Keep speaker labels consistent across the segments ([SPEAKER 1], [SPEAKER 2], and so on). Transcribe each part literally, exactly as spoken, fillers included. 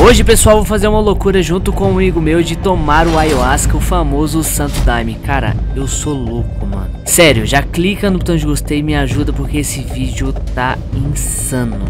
[SPEAKER 1] Hoje, pessoal, vou fazer uma loucura junto com um amigo meu de tomar o ayahuasca, o famoso Santo Daime. Cara, eu sou louco, mano. Sério, já clica no botão de gostei e me ajuda porque esse vídeo tá insano.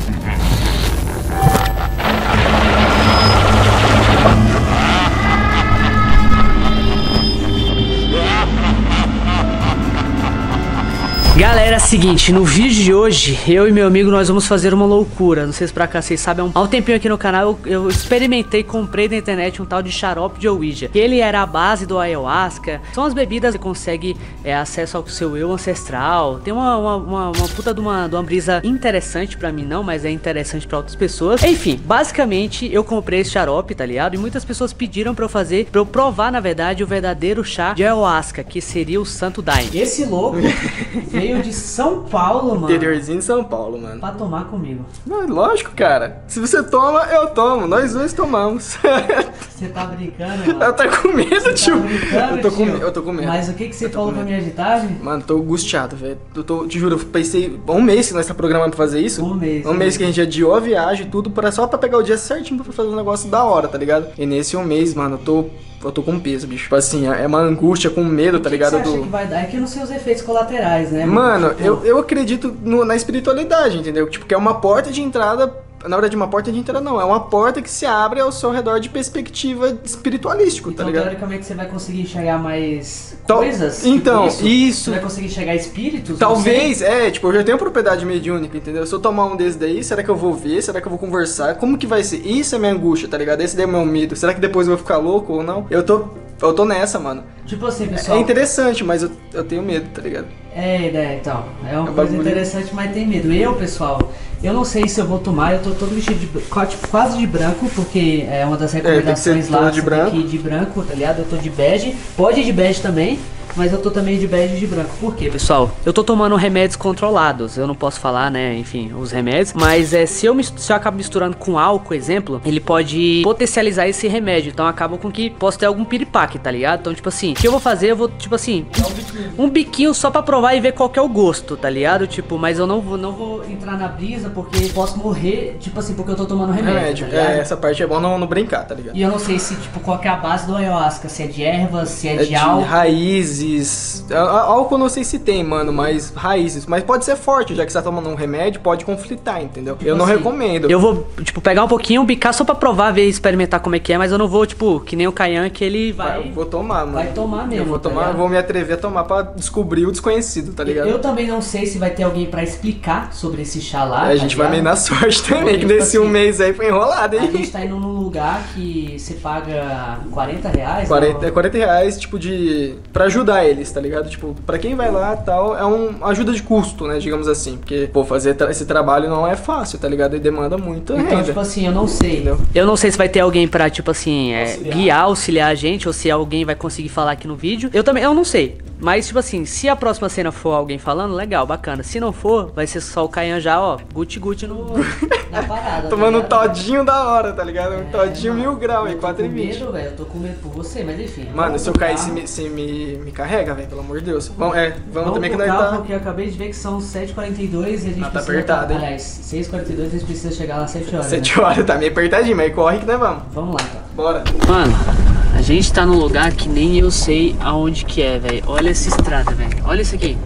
[SPEAKER 1] Galera, é o seguinte, no vídeo de hoje, eu e meu amigo, nós vamos fazer uma loucura. Não sei se pra cá vocês sabem, há um tempinho aqui no canal eu, eu experimentei, comprei na internet um tal de xarope de Ouija, que ele era a base do ayahuasca. São as bebidas que você consegue é, acesso ao seu eu ancestral. Tem uma, uma, uma, uma puta de uma, de uma brisa interessante pra mim não, mas é interessante pra outras pessoas. Enfim, basicamente eu comprei esse xarope, tá ligado? E muitas pessoas pediram pra eu fazer, pra eu provar na verdade o verdadeiro chá de ayahuasca, que seria o Santo Daime. Esse louco veio de São Paulo, mano.
[SPEAKER 2] Interiorzinho de São Paulo, mano.
[SPEAKER 1] Pra tomar comigo.
[SPEAKER 2] Não, lógico, cara. Se você toma, eu tomo. Nós dois tomamos.
[SPEAKER 1] Você tá brincando, mano?
[SPEAKER 2] Eu tô com medo,
[SPEAKER 1] Você
[SPEAKER 2] tio.
[SPEAKER 1] Tá brincando,
[SPEAKER 2] eu, tô com,
[SPEAKER 1] tio?
[SPEAKER 2] eu tô com medo.
[SPEAKER 1] Mas o que que você falou pra minha agitagem?
[SPEAKER 2] Mano, tô angustiado, velho. Eu tô, te juro, eu pensei um mês que nós tá programando pra fazer isso.
[SPEAKER 1] Um mês.
[SPEAKER 2] Um mês que a gente adiou a viagem e tudo, pra, só pra pegar o dia certinho pra fazer um negócio da hora, tá ligado? E nesse um mês, mano, eu tô... Eu tô com peso, bicho. Tipo assim, é uma angústia com medo, tá ligado?
[SPEAKER 1] O que você acha
[SPEAKER 2] do...
[SPEAKER 1] que vai dar? É que eu não sei os efeitos colaterais, né?
[SPEAKER 2] Mano,
[SPEAKER 1] tipo...
[SPEAKER 2] eu, eu acredito no, na espiritualidade, entendeu? Tipo, que é uma porta de entrada. Na verdade, uma porta de entrada não, é uma porta que se abre ao seu redor de perspectiva espiritualístico,
[SPEAKER 1] então,
[SPEAKER 2] tá ligado?
[SPEAKER 1] teoricamente você vai conseguir enxergar mais
[SPEAKER 2] Tal...
[SPEAKER 1] coisas?
[SPEAKER 2] Então,
[SPEAKER 1] tipo isso?
[SPEAKER 2] isso.
[SPEAKER 1] Você vai conseguir enxergar espíritos?
[SPEAKER 2] Talvez, é, tipo, eu já tenho propriedade mediúnica, entendeu? Se eu tomar um desses daí, será que eu vou ver? Será que eu vou conversar? Como que vai ser? Isso é minha angústia, tá ligado? Esse daí é o meu medo. Será que depois eu vou ficar louco ou não? Eu tô, eu tô nessa, mano.
[SPEAKER 1] Tipo assim, pessoal...
[SPEAKER 2] É interessante, mas eu, eu tenho medo, tá ligado?
[SPEAKER 1] É, né, então, é uma
[SPEAKER 2] é
[SPEAKER 1] coisa
[SPEAKER 2] bagulho.
[SPEAKER 1] interessante, mas tem medo. Eu, pessoal, eu não sei se eu vou tomar, eu tô todo vestido de tipo, quase de branco, porque é uma das recomendações
[SPEAKER 2] é,
[SPEAKER 1] lá
[SPEAKER 2] de branco.
[SPEAKER 1] Aqui de branco, tá ligado? Eu tô de bege, pode ir de bege também, mas eu tô também de bege e de branco. Por quê, pessoal? Eu tô tomando remédios controlados, eu não posso falar, né, enfim, os remédios, mas é, se, eu, se eu acabo misturando com álcool, exemplo, ele pode potencializar esse remédio, então acaba com que posso ter algum piripaque, tá ligado? Então, tipo assim, o que eu vou fazer, eu vou, tipo assim, um biquinho só pra provar e ver qual que é o gosto, tá ligado? Tipo, mas eu não vou, não vou entrar na brisa porque posso morrer, tipo assim, porque eu tô tomando remédio,
[SPEAKER 2] remédio.
[SPEAKER 1] Tá ligado?
[SPEAKER 2] É, essa parte é bom não, não brincar, tá ligado?
[SPEAKER 1] E eu não sei se, tipo, qual que é a base do ayahuasca, se é de ervas, se é,
[SPEAKER 2] É
[SPEAKER 1] de,
[SPEAKER 2] de
[SPEAKER 1] álcool.
[SPEAKER 2] raízes. Álcool eu não sei se tem, mano, mas raízes. Mas pode ser forte, já que você tá tomando um remédio, pode conflitar, entendeu?
[SPEAKER 1] Tipo
[SPEAKER 2] eu não
[SPEAKER 1] assim,
[SPEAKER 2] recomendo.
[SPEAKER 1] Eu vou, tipo, pegar um pouquinho, bicar só pra provar, ver, experimentar como é que é, mas eu não vou, tipo, que nem o Caian, que ele vai...
[SPEAKER 2] Eu vou tomar, mano.
[SPEAKER 1] Vai tomar mesmo,
[SPEAKER 2] Eu vou
[SPEAKER 1] tá
[SPEAKER 2] tomar,
[SPEAKER 1] ligado?
[SPEAKER 2] vou me atrever a tomar pra descobrir o desconhecido, tá ligado?
[SPEAKER 1] Eu também não sei se vai ter alguém pra explicar sobre esse chá lá.
[SPEAKER 2] É, a gente
[SPEAKER 1] tá
[SPEAKER 2] vai meio
[SPEAKER 1] ligado?
[SPEAKER 2] na sorte também,
[SPEAKER 1] Porque,
[SPEAKER 2] que
[SPEAKER 1] tipo
[SPEAKER 2] nesse um
[SPEAKER 1] assim,
[SPEAKER 2] mês aí foi enrolado,
[SPEAKER 1] A
[SPEAKER 2] hein?
[SPEAKER 1] gente tá indo num lugar que você paga quarenta reais.
[SPEAKER 2] quarenta,
[SPEAKER 1] ou...
[SPEAKER 2] quarenta reais, tipo, de... pra ajudar eles, tá ligado? Tipo, pra quem vai lá e tal, é uma ajuda de custo, né, digamos assim. Porque, pô, fazer tra esse trabalho não é fácil, tá ligado? E demanda muita
[SPEAKER 1] Então,
[SPEAKER 2] renda.
[SPEAKER 1] tipo assim, eu não sei.
[SPEAKER 2] Entendeu?
[SPEAKER 1] Eu não sei se vai ter alguém pra, tipo assim, é,
[SPEAKER 2] Auxiliar.
[SPEAKER 1] guiar, auxiliar a gente, ou se alguém vai conseguir falar aqui no vídeo. Eu também, eu não sei. Mas, tipo assim, se a próxima cena for alguém falando, legal, bacana. Se não for, vai ser só o Caian já, ó, guti-guti no, na parada.
[SPEAKER 2] Tomando um
[SPEAKER 1] tá ligado?
[SPEAKER 2] todinho da hora, tá ligado? Um
[SPEAKER 1] É,
[SPEAKER 2] todinho
[SPEAKER 1] mano,
[SPEAKER 2] mil graus, aí,
[SPEAKER 1] eu tô
[SPEAKER 2] quatro e
[SPEAKER 1] com
[SPEAKER 2] vinte.
[SPEAKER 1] medo, velho, eu tô com medo por você, mas enfim.
[SPEAKER 2] Mano,
[SPEAKER 1] vamos
[SPEAKER 2] se eu
[SPEAKER 1] pro
[SPEAKER 2] cair,
[SPEAKER 1] carro.
[SPEAKER 2] se me, se me, me carrega, velho, pelo amor de Deus. Vamos, é, vamos,
[SPEAKER 1] Vamos
[SPEAKER 2] também que
[SPEAKER 1] pro
[SPEAKER 2] nós
[SPEAKER 1] carro,
[SPEAKER 2] tá...
[SPEAKER 1] porque eu acabei de ver que são sete e quarenta e dois e a gente
[SPEAKER 2] Ah, tá
[SPEAKER 1] precisa...
[SPEAKER 2] apertado, hein?
[SPEAKER 1] Aliás, seis e quarenta e dois a gente precisa chegar lá às sete horas.
[SPEAKER 2] Sete
[SPEAKER 1] né?
[SPEAKER 2] horas, tá meio apertadinho, mas corre que nós vamos.
[SPEAKER 1] Vamos lá, então.
[SPEAKER 2] Bora.
[SPEAKER 1] Mano, a gente tá num lugar que nem eu sei aonde que é, velho. Olha essa estrada, velho. Olha isso aqui.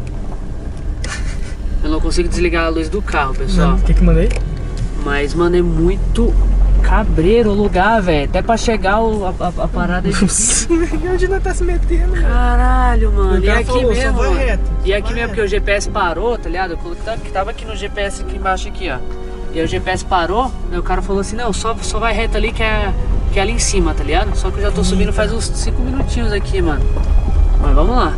[SPEAKER 1] Eu não consigo desligar a luz do carro, pessoal.
[SPEAKER 2] O que que mandei?
[SPEAKER 1] Mas, mano, é muito cabreiro o lugar, velho. Até pra chegar o, a, a, a parada é difícil.
[SPEAKER 2] Onde nós tá se metendo?
[SPEAKER 1] Caralho, mano.
[SPEAKER 2] O
[SPEAKER 1] E
[SPEAKER 2] cara
[SPEAKER 1] aqui
[SPEAKER 2] falou, só
[SPEAKER 1] mesmo,
[SPEAKER 2] vai
[SPEAKER 1] mano.
[SPEAKER 2] reto,
[SPEAKER 1] E
[SPEAKER 2] só
[SPEAKER 1] aqui
[SPEAKER 2] vai
[SPEAKER 1] mesmo, porque o G P S parou, tá ligado? Eu coloquei que tava aqui no G P S aqui embaixo, aqui, ó. E aí o G P S parou, aí o cara falou assim, não, só, só vai reto ali que é, que é ali em cima, tá ligado? Só que eu já tô subindo faz uns cinco minutinhos aqui, mano. Mas vamos lá.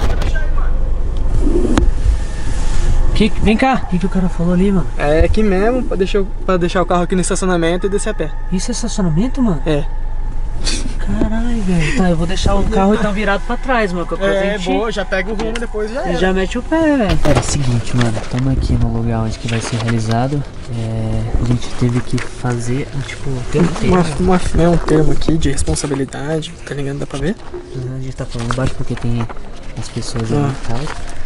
[SPEAKER 1] Que, vem cá, o que, que o cara falou ali, mano?
[SPEAKER 2] É aqui mesmo, pra deixar, pra deixar o carro aqui no estacionamento e descer a pé.
[SPEAKER 1] Isso é estacionamento, mano?
[SPEAKER 2] É.
[SPEAKER 1] Caralho, velho. Tá, eu vou deixar o carro então virado pra trás, mano. Que
[SPEAKER 2] É, boa, já pega o rumo depois já
[SPEAKER 1] E
[SPEAKER 2] é.
[SPEAKER 1] já mete o pé, velho. É o seguinte, mano, estamos aqui no lugar onde que vai ser realizado. É, a gente teve que fazer, tipo, ter um termo.
[SPEAKER 2] Uma, uma, é um termo aqui de responsabilidade, tá ligado? Dá pra ver?
[SPEAKER 1] A gente tá falando baixo porque tem as pessoas ali
[SPEAKER 2] Ah.
[SPEAKER 1] e tal.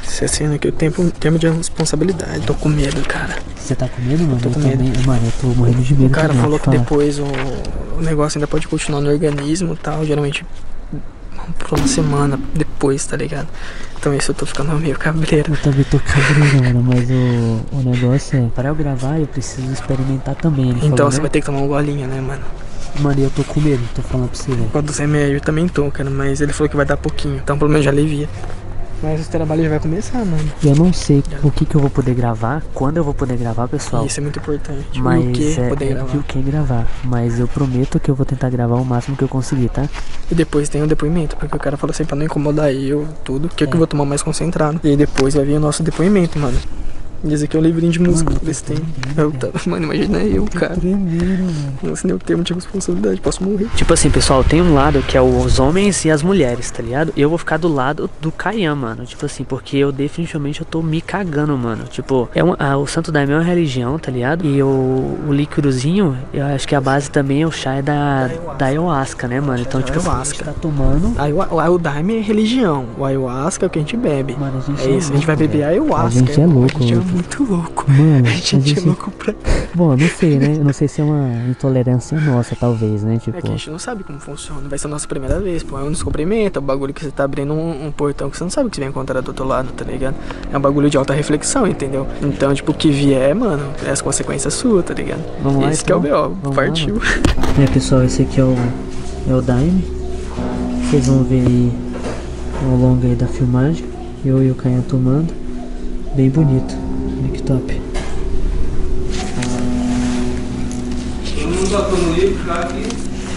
[SPEAKER 2] Essa cena aqui, o tempo, tempo de responsabilidade. Tô com medo, cara.
[SPEAKER 1] Você tá com medo, mano?
[SPEAKER 2] Tô com
[SPEAKER 1] eu
[SPEAKER 2] medo.
[SPEAKER 1] Também, mano, eu tô morrendo de medo.
[SPEAKER 2] O cara
[SPEAKER 1] também,
[SPEAKER 2] falou que
[SPEAKER 1] falar.
[SPEAKER 2] depois o, o negócio ainda pode continuar no organismo e tal. Geralmente por uma semana depois, tá ligado? Então isso eu tô ficando meio cabreiro.
[SPEAKER 1] Eu também tô cabreiro, mano, mas o, o negócio é, para eu gravar eu preciso experimentar também. Ele
[SPEAKER 2] Então
[SPEAKER 1] falou,
[SPEAKER 2] você
[SPEAKER 1] né?
[SPEAKER 2] vai ter que tomar um golinho, né, mano?
[SPEAKER 1] Mano, eu tô com medo, tô falando pra você, velho.
[SPEAKER 2] Por causa dos remédios eu também tô, cara, mas ele falou que vai dar pouquinho. Então pelo menos já alivia. Mas o trabalho já vai começar, mano.
[SPEAKER 1] Eu não sei o que que eu vou poder gravar, quando eu vou poder gravar, pessoal.
[SPEAKER 2] Isso é muito importante.
[SPEAKER 1] Mas
[SPEAKER 2] e o que
[SPEAKER 1] é,
[SPEAKER 2] poder
[SPEAKER 1] é,
[SPEAKER 2] gravar.
[SPEAKER 1] E o que gravar. Mas eu prometo que eu vou tentar gravar o máximo que eu conseguir, tá?
[SPEAKER 2] E depois tem o depoimento, porque o cara falou assim, pra não incomodar eu, tudo, que é que eu vou tomar mais concentrado. E aí depois vai vir o nosso depoimento, mano. Diz aqui é um livrinho de música que eles têm. Eu, tá, mano, imagina eu, cara.
[SPEAKER 1] Primeiro, mano.
[SPEAKER 2] Eu assinei o termo de responsabilidade, posso morrer.
[SPEAKER 1] Tipo assim, pessoal, tem um lado que é os homens e as mulheres, tá ligado? Eu vou ficar do lado do Kayan, mano. Tipo assim, porque eu definitivamente eu tô me cagando, mano. Tipo, é um, a, o Santo Daime é uma religião, tá ligado? E o, o líquidozinho, eu acho que a base também é o chá é da, da ayahuasca, né, mano? Então, tipo assim, a gente tá tomando.
[SPEAKER 2] Aí o Daime é religião, o ayahuasca é o que a gente bebe.
[SPEAKER 1] Mano, a gente
[SPEAKER 2] é
[SPEAKER 1] é
[SPEAKER 2] isso,
[SPEAKER 1] louco,
[SPEAKER 2] a gente vai beber
[SPEAKER 1] velho.
[SPEAKER 2] ayahuasca.
[SPEAKER 1] A gente é louco,
[SPEAKER 2] A gente é
[SPEAKER 1] louco.
[SPEAKER 2] muito louco.
[SPEAKER 1] Mano,
[SPEAKER 2] a gente,
[SPEAKER 1] a gente
[SPEAKER 2] é louco pra...
[SPEAKER 1] Bom, eu não sei, né? Eu não sei se é uma intolerância nossa, talvez, né? Tipo...
[SPEAKER 2] É que a gente não sabe como funciona. Vai ser a nossa primeira vez, pô. É um descobrimento, é um bagulho que você tá abrindo um, um portão que você não sabe o que você vai encontrar do outro lado, tá ligado? É um bagulho de alta reflexão, entendeu? Então, tipo, o que vier, mano, é as consequências suas, tá ligado?
[SPEAKER 1] Vamos lá,
[SPEAKER 2] Esse
[SPEAKER 1] então.
[SPEAKER 2] que é o B O.
[SPEAKER 1] Vamos
[SPEAKER 2] Partiu.
[SPEAKER 1] Lá, é, pessoal, esse aqui é o, é o Daime. Vocês vão ver aí ao longo aí da filmagem. Eu e o Kayan tomando. Bem bonito. Olha que top.
[SPEAKER 2] Todo mundo tá no livro já aqui.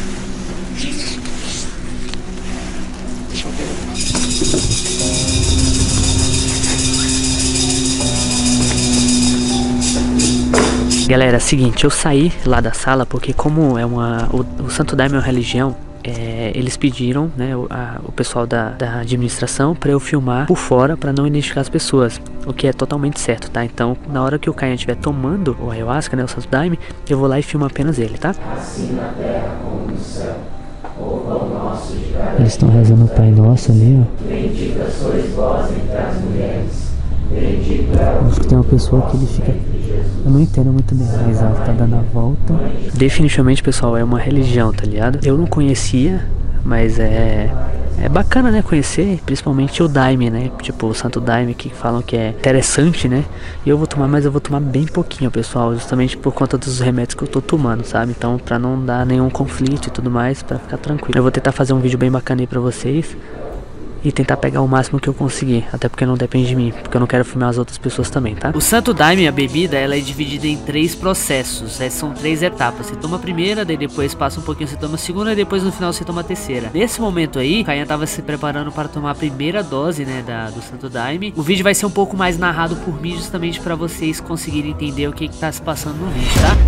[SPEAKER 1] Galera, é o seguinte, eu saí lá da sala porque como é uma o, o Santo Daime é uma religião, é, eles pediram, né, o, a, o pessoal da, da administração para eu filmar por fora para não identificar as pessoas, o que é totalmente certo, tá? Então, na hora que o Kayan estiver tomando o ayahuasca, né, o Santo Daime, eu vou lá e filmo apenas ele, tá? Assim na terra como no céu, o pão nosso de cada dia. Eles estão rezando o Pai Nosso ali, ó. Bendita sois vós entre as mulheres. Acho que tem uma pessoa que ele fica... Eu não entendo muito bem, mas ela tá dando a volta. Definitivamente, pessoal, é uma religião, tá ligado? Eu não conhecia, mas é... É bacana, né, conhecer, principalmente o Daime, né? Tipo, o Santo Daime, que falam que é interessante, né? E eu vou tomar, mas eu vou tomar bem pouquinho, pessoal. Justamente por conta dos remédios que eu tô tomando, sabe? Então, pra não dar nenhum conflito e tudo mais, pra ficar tranquilo. Eu vou tentar fazer um vídeo bem bacana aí pra vocês. E tentar pegar o máximo que eu conseguir, até porque não depende de mim, porque eu não quero filmar as outras pessoas também, tá? O Santo Daime, a bebida, ela é dividida em três processos, é, são três etapas. Você toma a primeira, daí depois passa um pouquinho, você toma a segunda, e depois no final você toma a terceira. Nesse momento aí, o Kayan tava se preparando para tomar a primeira dose, né, da, do Santo Daime. O vídeo vai ser um pouco mais narrado por mim, justamente para vocês conseguirem entender o que que tá se passando no vídeo, tá?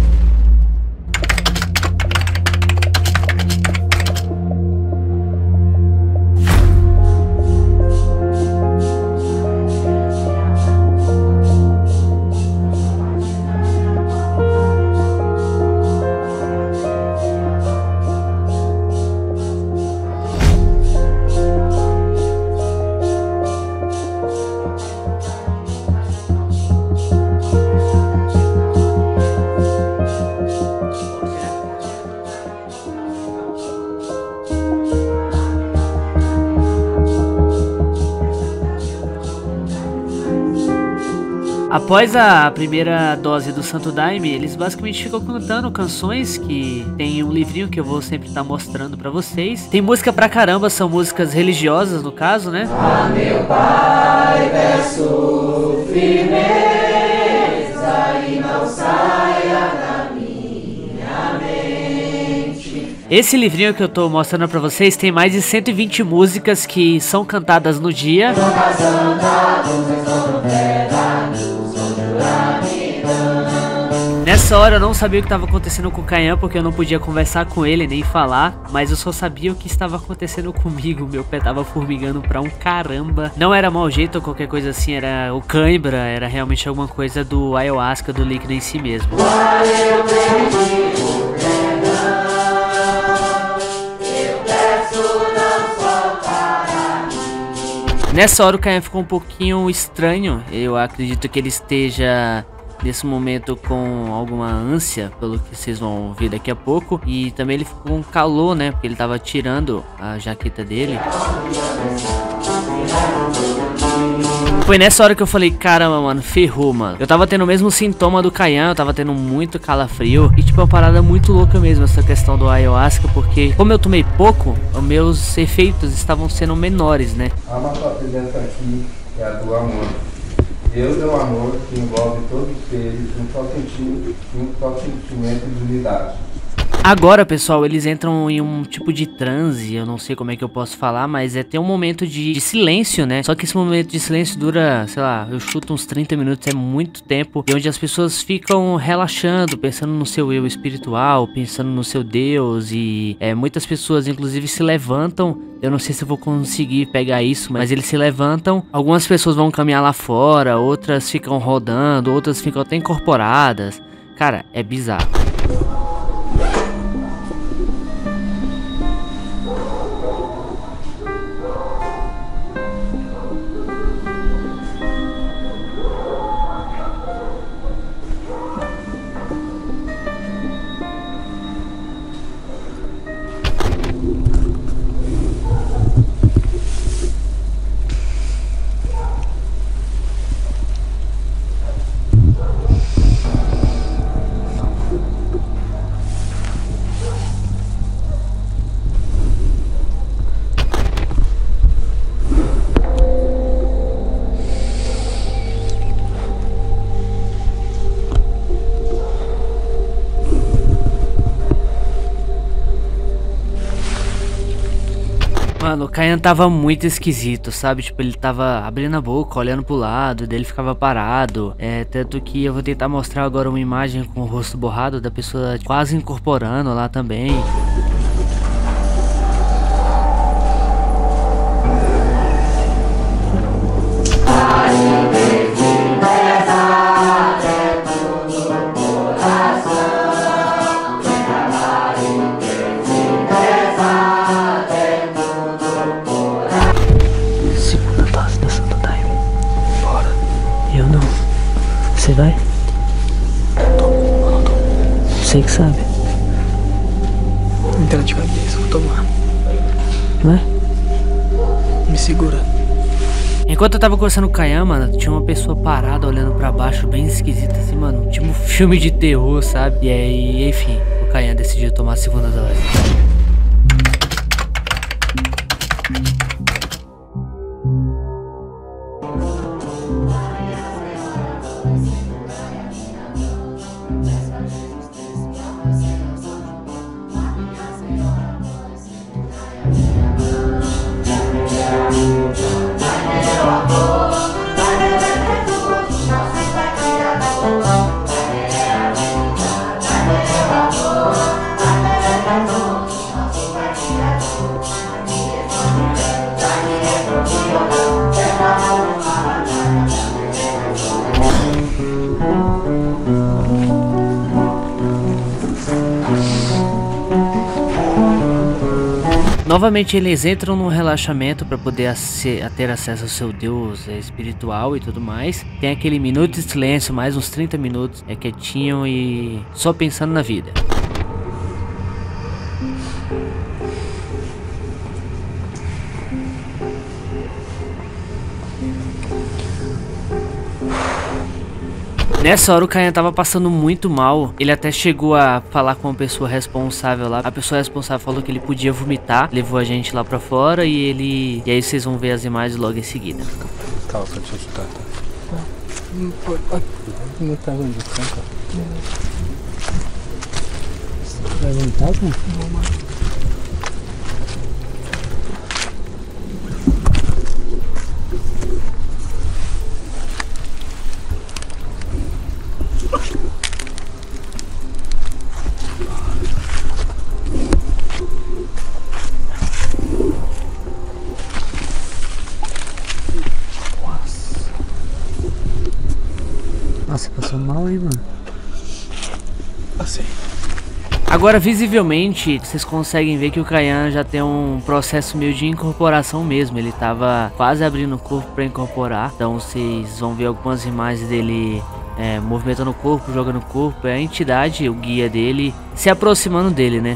[SPEAKER 1] Após a primeira dose do Santo Daime, eles basicamente ficam cantando canções que tem um livrinho que eu vou sempre estar mostrando pra vocês. Tem música pra caramba, são músicas religiosas no caso, né? A meu Pai peço firmeza e não saia da minha mente. Esse livrinho que eu tô mostrando pra vocês tem mais de cento e vinte músicas que são cantadas no dia. Nessa hora eu não sabia o que estava acontecendo com o Kayan, porque eu não podia conversar com ele nem falar, mas eu só sabia o que estava acontecendo comigo. Meu pé tava formigando pra um caramba. Não era mau jeito ou qualquer coisa assim, era o cãibra, era realmente alguma coisa do ayahuasca, do líquido em si mesmo. Nessa hora o Caian ficou um pouquinho estranho. Eu acredito que ele esteja nesse momento com alguma ânsia, pelo que vocês vão ver daqui a pouco. E também ele ficou com calor, né? Porque ele tava tirando a jaqueta dele. Foi nessa hora que eu falei, caramba, mano, ferrou, mano. Eu tava tendo o mesmo sintoma do Caian, eu tava tendo muito calafrio. E tipo, é uma parada muito louca mesmo essa questão do ayahuasca, porque como eu tomei pouco, os meus efeitos estavam sendo menores, né?
[SPEAKER 3] A nossa presença aqui é a do amor. Deus é o amor que envolve todos os seres, um só sentimento, um só sentimento de unidade.
[SPEAKER 1] Agora, pessoal, eles entram em um tipo de transe, eu não sei como é que eu posso falar, mas é ter um momento de, de silêncio, né? Só que esse momento de silêncio dura, sei lá, eu chuto uns trinta minutos, é muito tempo. E onde as pessoas ficam relaxando, pensando no seu eu espiritual, pensando no seu Deus. E é, muitas pessoas, inclusive, se levantam. Eu não sei se eu vou conseguir pegar isso, mas eles se levantam. Algumas pessoas vão caminhar lá fora, outras ficam rodando, outras ficam até incorporadas. Cara, é bizarro. Mano, o Caian tava muito esquisito, sabe? Tipo, ele tava abrindo a boca, olhando pro lado, daí ele ficava parado. É, tanto que eu vou tentar mostrar agora uma imagem com o rosto borrado da pessoa quase incorporando lá também.
[SPEAKER 4] Você vai? Você que sabe.
[SPEAKER 2] Entra de cabeça, vou tomar.
[SPEAKER 4] Vai?
[SPEAKER 2] Me segura.
[SPEAKER 1] Enquanto eu tava conversando com o Caian, mano, tinha uma pessoa parada olhando pra baixo, bem esquisita assim, mano. Tipo um filme de terror, sabe? E aí, enfim, o Caian decidiu tomar a segunda dose. Novamente eles entram num relaxamento para poder a ter acesso ao seu Deus é, espiritual e tudo mais. Tem aquele minuto de silêncio, mais uns trinta minutos, é quietinho e só pensando na vida. Nessa hora o Caian tava passando muito mal. Ele até chegou a falar com uma pessoa responsável lá. A pessoa responsável falou que ele podia vomitar. Levou a gente lá pra fora e ele... E aí vocês vão ver as imagens logo em seguida.
[SPEAKER 3] Tá, eu vou te ajudar, tá?
[SPEAKER 2] Não pode.
[SPEAKER 3] Não tá onde, tá?
[SPEAKER 4] Vai vomitar, cara?
[SPEAKER 2] Não, mano.
[SPEAKER 4] Nossa, você passou mal, hein, mano?
[SPEAKER 2] Assim.
[SPEAKER 1] Agora, visivelmente, vocês conseguem ver que o Kayan já tem um processo meio de incorporação mesmo. Ele tava quase abrindo o corpo pra incorporar. Então vocês vão ver algumas imagens dele é, movimentando o corpo, jogando o corpo. É a entidade, o guia dele, se aproximando dele, né?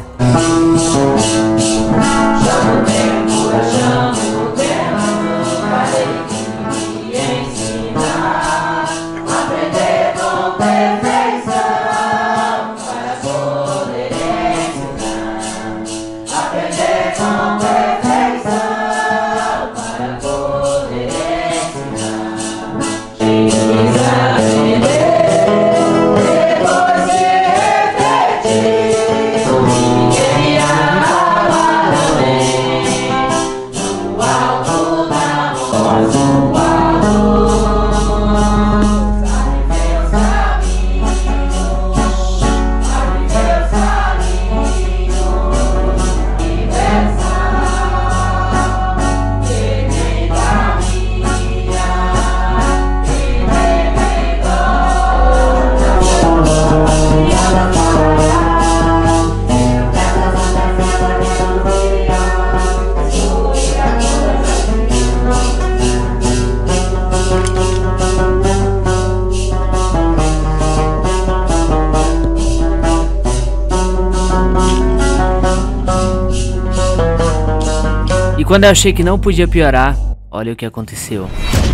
[SPEAKER 1] E quando eu achei que não podia piorar, olha o que aconteceu.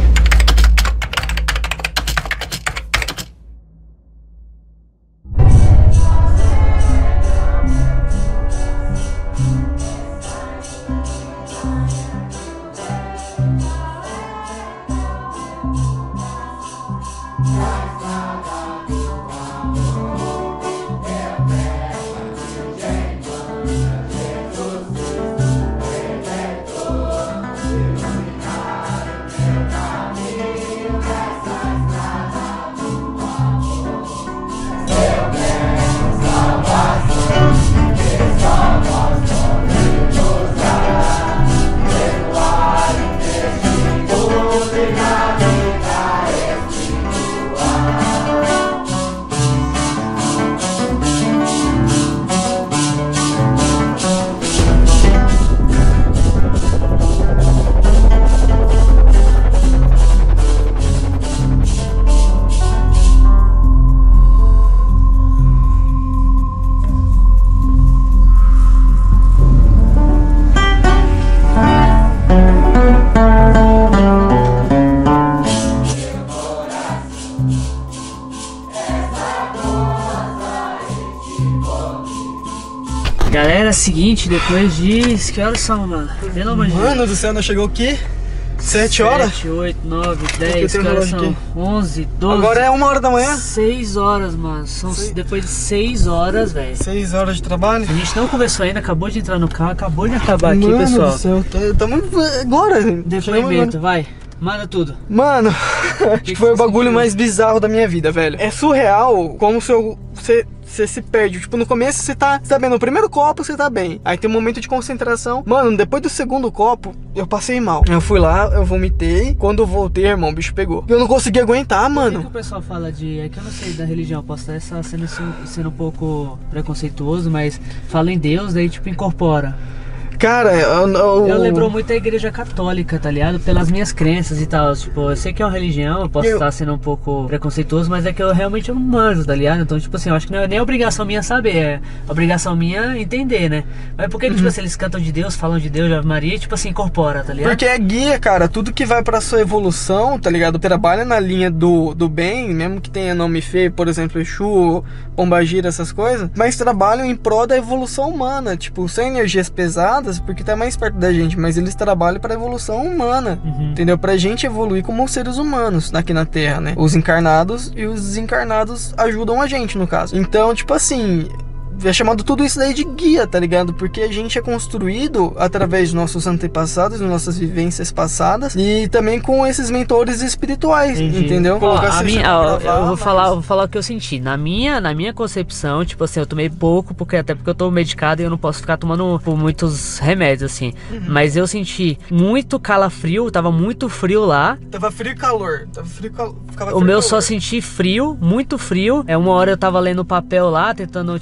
[SPEAKER 1] Galera, seguinte, depois de... Que horas são, mano? Pelo amor de Deus.
[SPEAKER 2] Mano do céu, nós chegou aqui sete horas?
[SPEAKER 1] sete, oito, nove, dez, que horas são?
[SPEAKER 2] Aqui.
[SPEAKER 1] onze, doze.
[SPEAKER 2] Agora é uma hora da manhã?
[SPEAKER 1] seis horas, mano. São
[SPEAKER 2] Seis.
[SPEAKER 1] Depois de seis horas, velho.
[SPEAKER 2] seis horas de trabalho?
[SPEAKER 1] A gente não conversou ainda, acabou de entrar no carro, acabou de acabar aqui,
[SPEAKER 2] Mano
[SPEAKER 1] pessoal.
[SPEAKER 2] do céu, tamo agora.
[SPEAKER 1] Depoimento, vai. Manda tudo.
[SPEAKER 2] Mano, acho que foi o bagulho mais bizarro da minha vida, velho. É surreal como se eu, você, você se perde. Tipo, no começo você tá, você tá bem. No primeiro copo você tá bem. Aí tem um momento de concentração. Mano, depois do segundo copo, eu passei mal. Eu fui lá, eu vomitei. Quando eu voltei, irmão, o bicho pegou. Eu não consegui aguentar, mano.
[SPEAKER 1] O que, que o pessoal fala de... É que eu não sei da religião, eu posso estar sendo, sendo um pouco preconceituoso, mas fala em Deus, daí tipo incorpora.
[SPEAKER 2] Cara, eu, eu...
[SPEAKER 1] eu lembrou muito a igreja católica, tá ligado? Pelas minhas crenças e tal. Tipo, eu sei que é uma religião, eu posso eu... estar sendo um pouco preconceituoso, mas é que eu realmente eu não manjo, tá ligado? Então, tipo assim, eu acho que não é nem obrigação minha saber, é obrigação minha entender, né? Mas por que, uhum. tipo assim, eles cantam de Deus, falam de Deus, de Ave Maria, e, tipo assim, incorpora, tá ligado?
[SPEAKER 2] Porque é guia, cara. Tudo que vai pra sua evolução, tá ligado? Trabalha na linha do, do bem, mesmo que tenha nome feio, por exemplo, Exu, Pombagira, essas coisas, mas trabalham em prol da evolução humana, tipo, sem energias pesadas, porque tá mais perto da gente, mas eles trabalham pra evolução humana, uhum. entendeu? Pra gente evoluir como seres humanos aqui na Terra, né? Os encarnados e os desencarnados ajudam a gente, no caso. Então, tipo assim... é chamado tudo isso daí de guia, tá ligado? Porque a gente é construído através dos nossos antepassados, das nossas vivências passadas e também com esses mentores espirituais,
[SPEAKER 1] entendi.
[SPEAKER 2] Entendeu?
[SPEAKER 1] Ó, a minha, ó, gravar, eu vou mas... falar, eu vou falar o que eu senti. Na minha, na minha concepção, tipo assim, eu tomei pouco, porque até porque eu tô medicado e eu não posso ficar tomando por muitos remédios, assim. Uhum. Mas eu senti muito calafrio, tava muito frio lá.
[SPEAKER 2] Tava frio e calor. Tava frio e calor.
[SPEAKER 1] O meu calor. Só senti frio, muito frio. É uma hora eu tava lendo o papel lá, tentando, tipo, acompanhar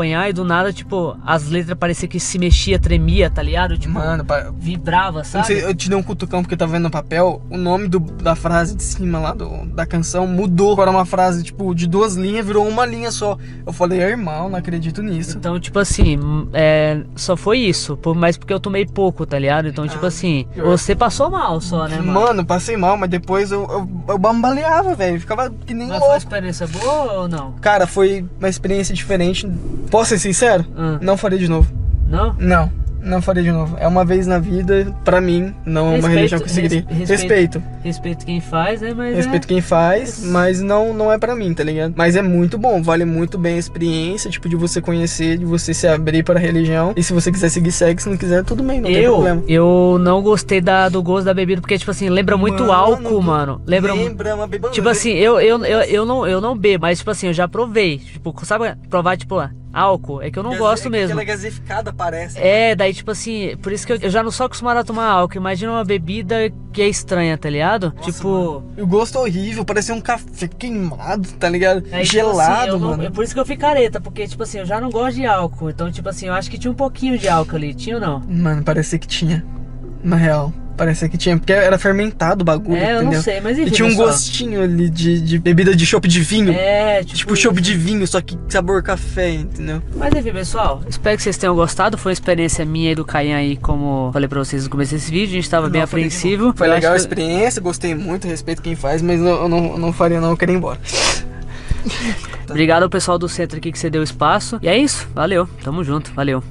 [SPEAKER 1] acompanhar e do nada, tipo, as letras pareciam que se mexia, tremia, tá ligado? Tipo,
[SPEAKER 2] Mano, pa...
[SPEAKER 1] vibrava,
[SPEAKER 2] não
[SPEAKER 1] sabe?
[SPEAKER 2] sei, eu te dei um cutucão porque tava vendo no papel, o nome do, da frase de cima lá do, da canção mudou. Agora uma frase, tipo, de duas linhas virou uma linha só. Eu falei, irmão, não acredito nisso.
[SPEAKER 1] Então, tipo assim, é, só foi isso, por mais porque eu tomei pouco, tá ligado? Então, tipo
[SPEAKER 2] Ah,
[SPEAKER 1] assim,
[SPEAKER 2] pior.
[SPEAKER 1] você passou mal só, né, mano?
[SPEAKER 2] Mano, passei mal, mas depois eu, eu, eu bambaleava, velho. Ficava que nem
[SPEAKER 1] Mas foi uma
[SPEAKER 2] louco.
[SPEAKER 1] experiência boa ou não?
[SPEAKER 2] Cara, foi uma experiência diferente. Posso ser sincero?
[SPEAKER 1] Hum.
[SPEAKER 2] Não faria de novo.
[SPEAKER 1] Não?
[SPEAKER 2] Não, não faria de novo. É uma vez na vida, pra mim, não é uma
[SPEAKER 1] Respeito,
[SPEAKER 2] religião que eu seguiria.
[SPEAKER 1] res-
[SPEAKER 2] Respeito.
[SPEAKER 1] Respeito quem faz, né? Mas
[SPEAKER 2] Respeito
[SPEAKER 1] é...
[SPEAKER 2] quem faz, mas não, não é pra mim, tá ligado? Mas é muito bom, vale muito bem a experiência, tipo, de você conhecer, de você se abrir para a religião. E se você quiser seguir, segue, se não quiser, tudo bem, não tem
[SPEAKER 1] Eu,
[SPEAKER 2] problema.
[SPEAKER 1] eu não gostei da, do gosto da bebida, porque, tipo assim, lembra muito
[SPEAKER 2] Mano,
[SPEAKER 1] álcool, mano. Lembra muito.
[SPEAKER 2] Lembra uma bebida.
[SPEAKER 1] Tipo assim, eu, eu, eu, eu, não, eu não bebo, mas, tipo assim, eu já provei. Tipo, sabe, provar, tipo, álcool. É que eu não gosto mesmo.
[SPEAKER 2] Aquela gasificada parece.
[SPEAKER 1] É, daí, tipo assim, por isso que eu, eu já não sou acostumado a tomar álcool. Imagina uma bebida que é estranha, tá ligado?
[SPEAKER 2] Nossa,
[SPEAKER 1] tipo.
[SPEAKER 2] mano. O gosto horrível, parecia um café queimado, tá ligado?
[SPEAKER 1] Aí, tipo
[SPEAKER 2] Gelado,
[SPEAKER 1] assim, eu não-
[SPEAKER 2] mano.
[SPEAKER 1] é por isso que eu fico careta, porque, tipo assim, eu já não gosto de álcool. Então, tipo assim, eu acho que tinha um pouquinho de álcool ali. Tinha ou não?
[SPEAKER 2] Mano, parecia que tinha. Na real. Parecia que tinha, porque era fermentado o bagulho,
[SPEAKER 1] É, eu
[SPEAKER 2] entendeu?
[SPEAKER 1] não sei, mas enfim,
[SPEAKER 2] E tinha um
[SPEAKER 1] pessoal.
[SPEAKER 2] gostinho ali de, de bebida de chopp de vinho.
[SPEAKER 1] É, tipo.
[SPEAKER 2] Tipo chopp de vinho, só que sabor café, entendeu?
[SPEAKER 1] Mas enfim, pessoal, espero que vocês tenham gostado. Foi uma experiência minha e do Caian aí, como falei pra vocês no começo desse vídeo. A gente tava bem
[SPEAKER 2] Não, foi
[SPEAKER 1] apreensivo.
[SPEAKER 2] Foi
[SPEAKER 1] Eu
[SPEAKER 2] legal a
[SPEAKER 1] acho que-
[SPEAKER 2] experiência, gostei muito, respeito quem faz, mas eu, eu não, eu não faria não, eu queria ir embora.
[SPEAKER 1] Obrigado ao pessoal do centro aqui que você deu espaço. E é isso, valeu, tamo junto, valeu.